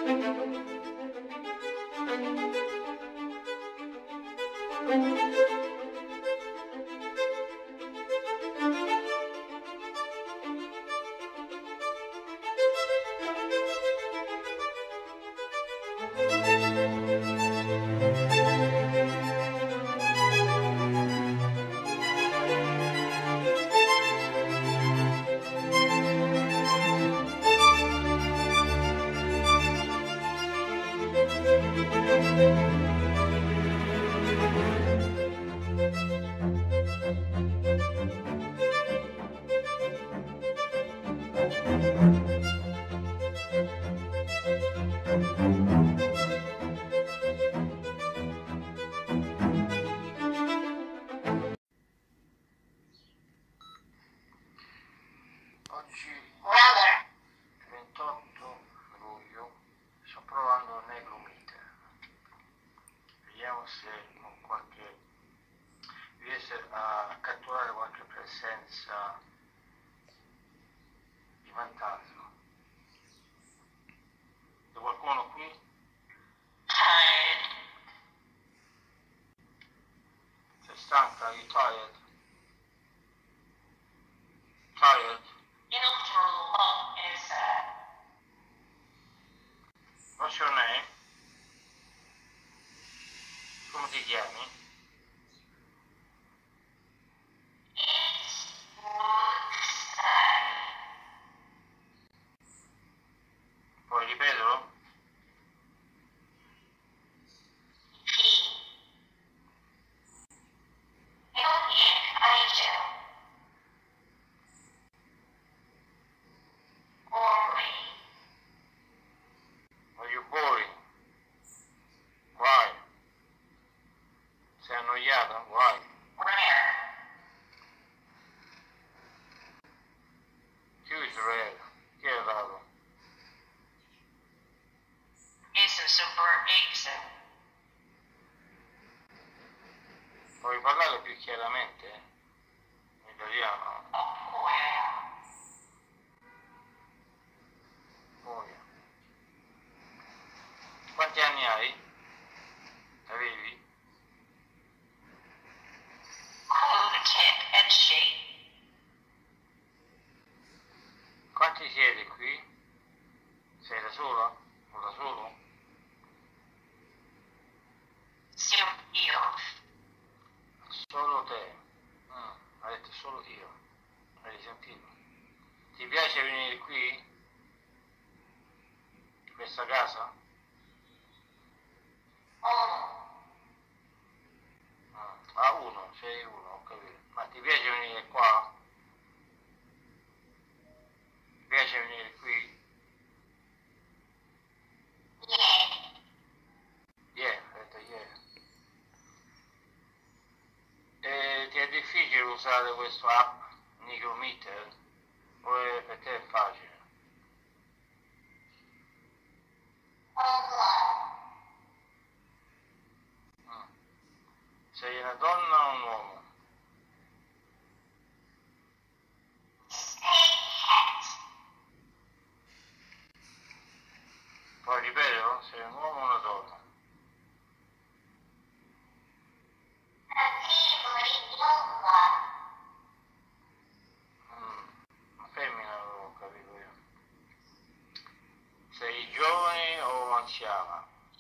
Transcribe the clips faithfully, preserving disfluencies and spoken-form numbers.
Oggi ventotto luglio sto provando Negromite, vediamo se con qualche riesce a catturare qualche presenza di fantasma. C'è qualcuno qui? Sei stanca? Are you tired? Tired? What's your name? Come ti chiami? Puoi ripeterlo? Are you boring? Why? Sei annoiata? Why? Chi è rare? Chi è raro? Puoi parlare più chiaramente? In italiano? Poi. Quanti anni hai? Avevi? Quanti siete qui? Sei da sola? O da solo? Solo te? Mm, ha detto solo io. Hai sentito? Ti piace venire qui? In questa casa? Mm. Ah, uno, sei uno, ho capito. Ma ti piace venire qua? Ti piace venire qui? Yeah, ho detto yeah. E ti è difficile usare questo app Negromite? O è, per te è facile? Mm. Sei una donna o un uomo? Puoi ripeterlo? Sei un uomo o una donna? Mm. Una femmina, non ho capito io. Sei giovane o anziana?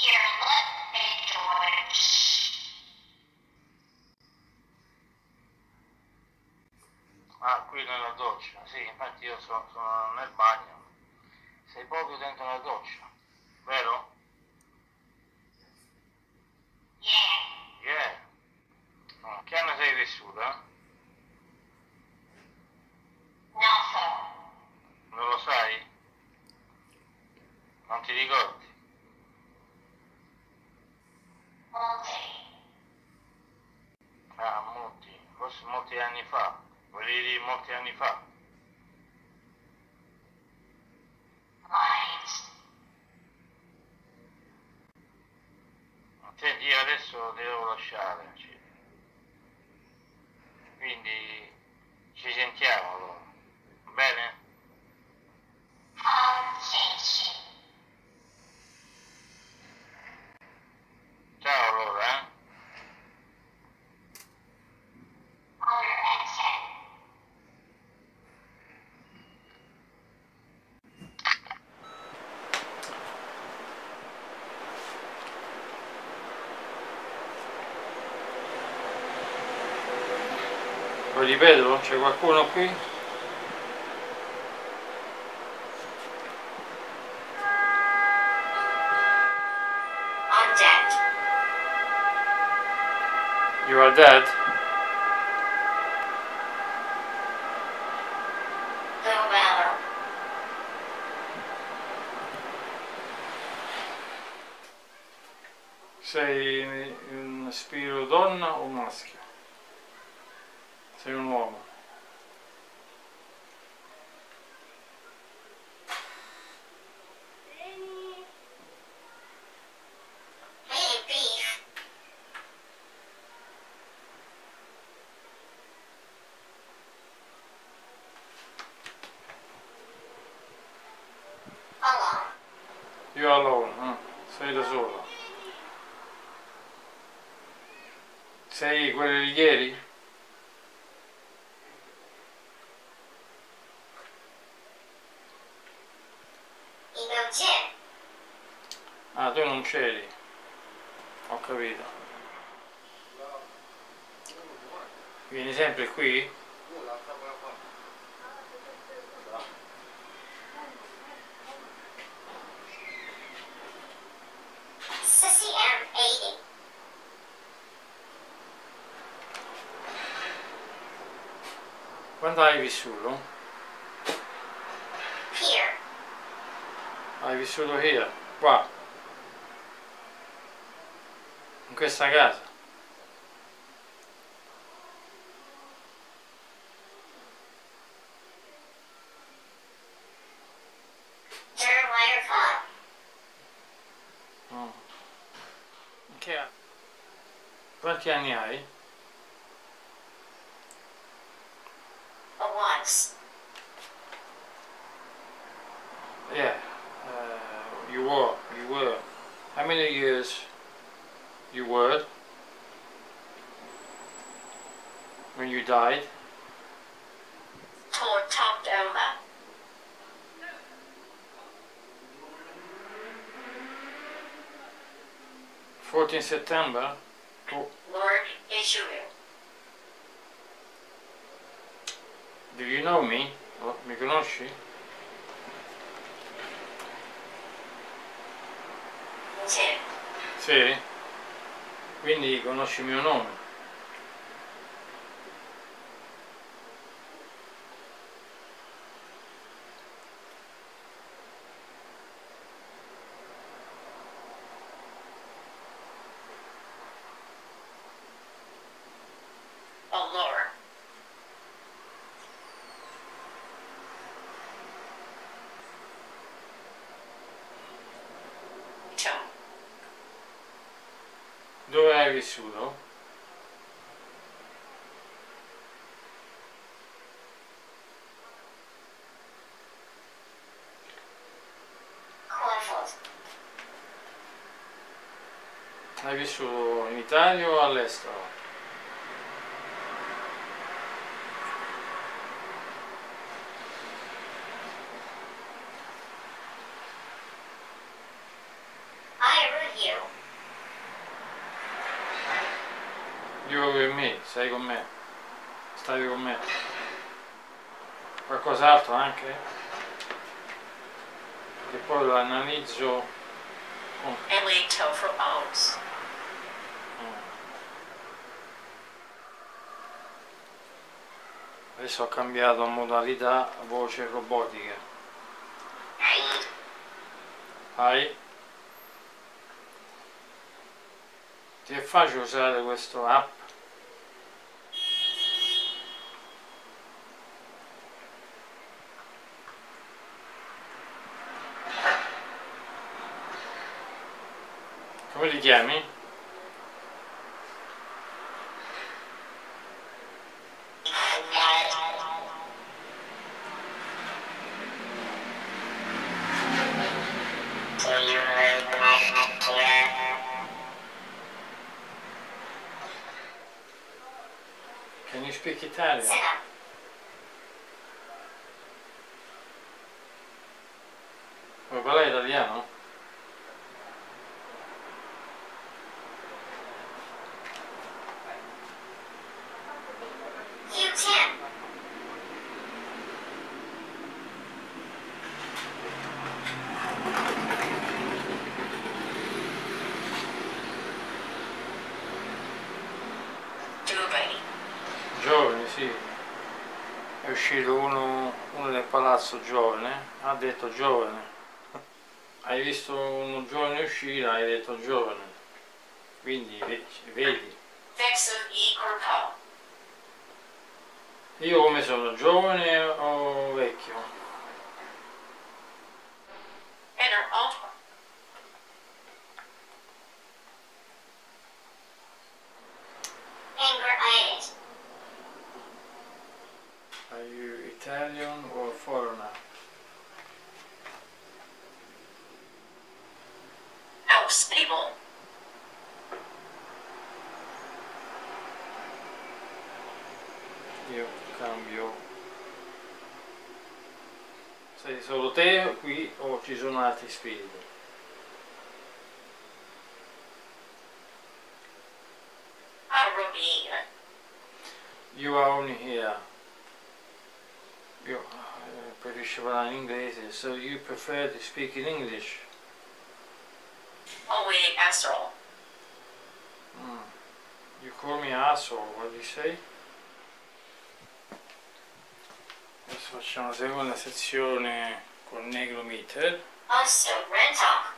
Ah, qui nella doccia, sì, infatti io sono, sono nel bagno. Sei proprio dentro la doccia, vero? Yeah. Oh, che anno sei vissuta? Non lo sai? Non ti ricordi? Ah, molti, forse molti anni fa. Volevi dire molti anni fa? Senti, io adesso ti devo lasciare, quindi ci sentiamo allora, va bene? Lo ripeto? C'è qualcuno qui? I'm dead. You are dead? No matter. Sei un spirito donna o maschio? Sei un uomo. Hey, beef. Alone. You are alone, eh? Sei da solo. Sei quello di ieri? You know Jim. Ah, tu non c'eri. Ho capito. Vieni sempre qui? Sissy M eighty. Quando hai vissuto? Here. Hai vissuto here? Qua? In questa casa? Jeremiah Club. Mm. Che ha? Quanti anni hai? But once. Yeah. Uh, you were. You were. How many years you were when you died? Toward top down that. fourteenth September? Oh, Lord Israel. do you know me? Oh, mi conosci? Tim. Sì? Quindi conosci il mio nome? Oh Lord. Tom. Dove hai vissuto? Cornfield. Hai vissuto in Italia o all'estero? I root you. You were with me, sei con me. Stavi con me. Qualcos'altro anche? Che poi lo analizzo con... And we tofu oats. Adesso ho cambiato modalità voce robotica. Hai? Ti è facile usare questo app? Come ti chiami? Can you speak Italian? Vuoi parlare italiano? You too. uscito uno, uno del palazzo giovane, ha detto giovane. Hai visto uno giovane uscire, hai detto giovane. Quindi vedi. Io come sono, giovane o vecchio? Are you Italian or foreigner? House people. Io cambio. Sei solo te qui o ci sono altri spiriti? You are only here. Io eh, preferisco parlare in inglese, so you prefer to speak in English? Only astral. Mm. You call me asshole, what do you say? Adesso facciamo la seconda sezione con Negro Meter. Also rental.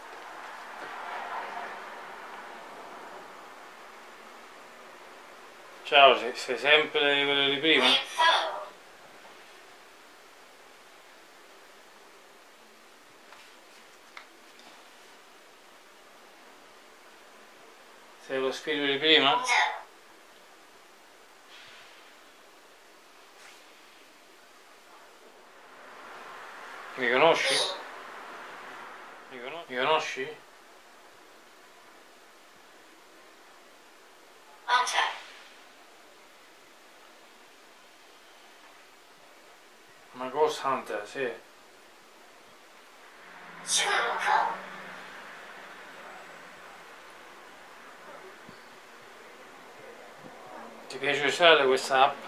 Ciao, sei, sei sempre quello di prima? Info. Sei lo spirito di prima? No. Mi conosci? Mi, conos- mi conosci? Okay. Ma Ghost Hunter, sì. Churuko. Ti piace usare questa app?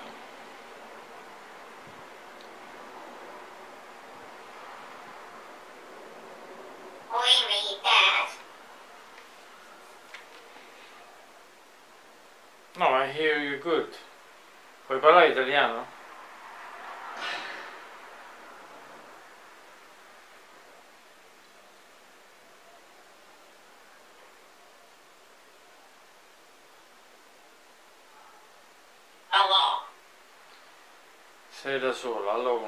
We read that. No, I hear you good. Puoi parlare italiano? Alone. Sei da sola, alone.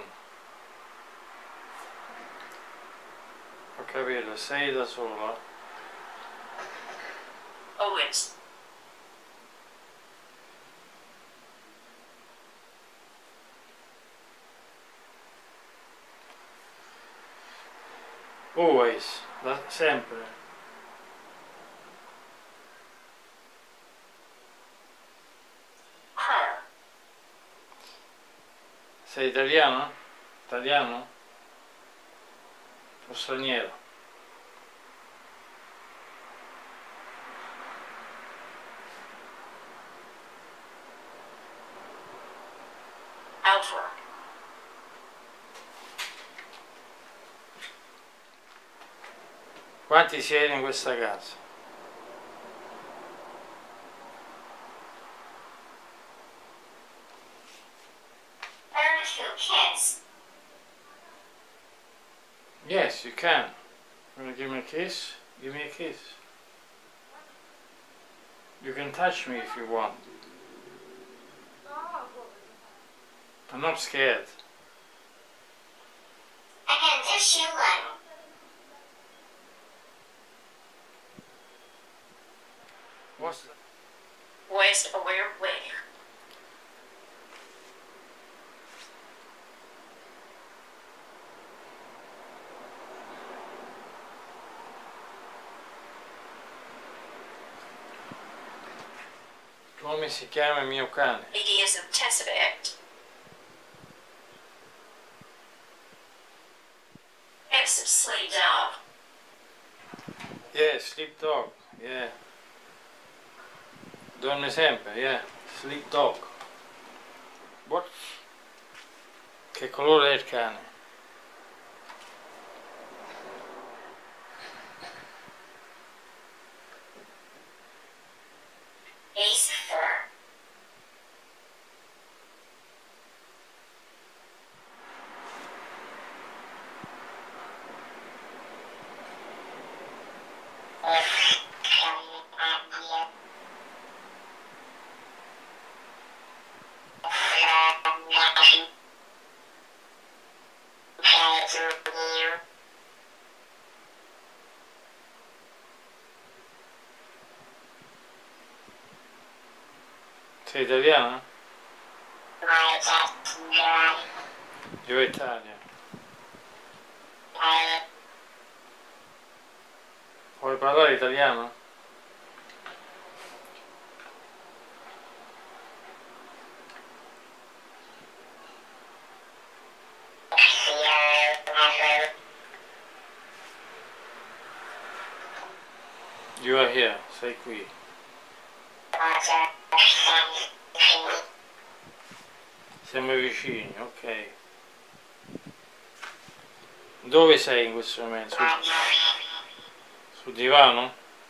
Ho capito, sei da sola. Always. Always, da sempre. Her. Sei italiano? Italiano? O straniero? Outward. Quanti siete in questa casa? There are two kids. Yes, you can. You wanna give me a kiss? Give me a kiss. You can touch me if you want. I'm not scared. I can dish you one. What's that? Waste aware wig. Come si chiama il mio cane? He is a tesseract. It's a sleep dog. Yeah, sleep dog, yeah. Dorme sempre, yeah. Sleep dog. What? Che colore è il cane? Ace fur. Sei italiana? Io Italia. Vuoi parlare italiano? You are here, sei qui. Siamo vicini, ok. Dove sei in questo momento? Sul, sul divano?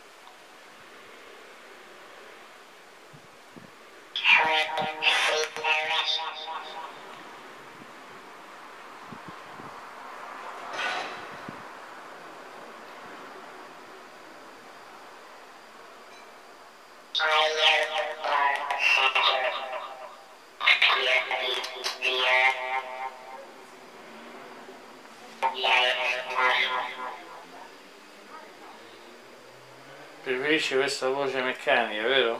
Preferisci questa voce meccanica, vero?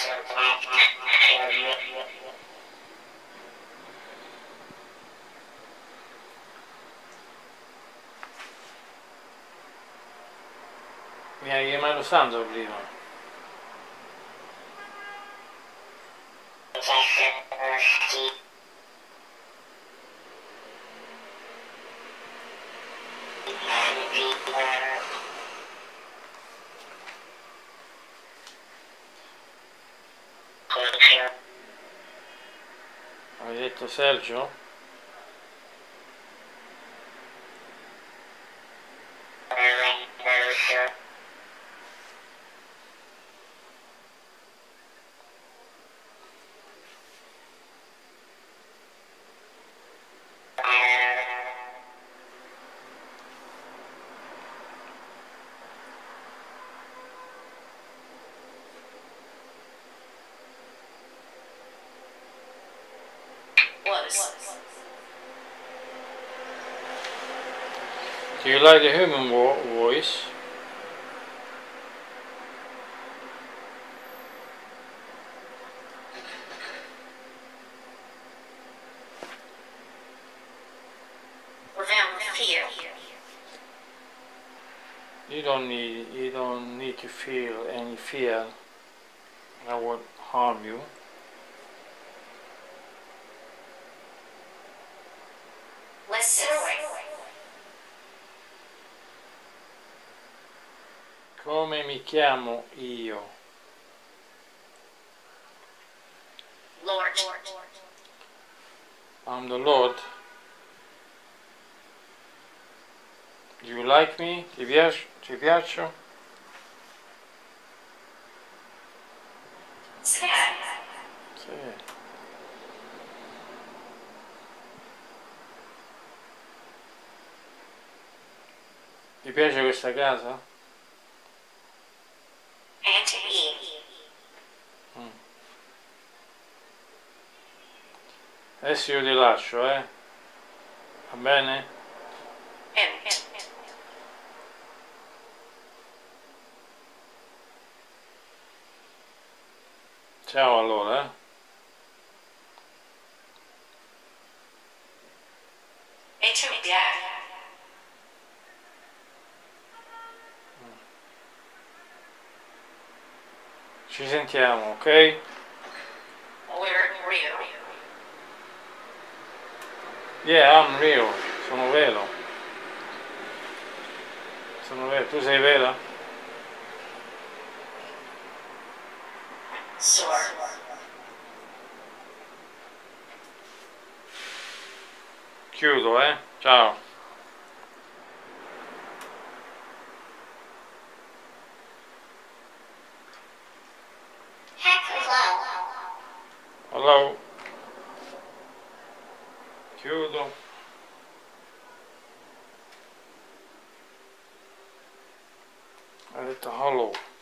Mi hai chiamato Sandro prima. Hai detto Sergio? Was. Do you like the human vo voice? Remember fear. You don't need you don't need to feel any fear that would harm you. Listen. Come mi chiamo io? Lord. I'm the Lord. Do you like me? Ti piace? Ti piaccio? Sky. Sì. Ti piace questa casa? And to be. Mm. Adesso io ti lascio, eh? Va bene? And. Ciao allora, eh? And to me, Dad. Ci sentiamo, ok? We're real. Yeah, I'm real. Sono vero. Sono vero. Tu sei vera? Sword. Chiudo, eh? Ciao. Hello. Hello. Chiudo. Ha detto hello.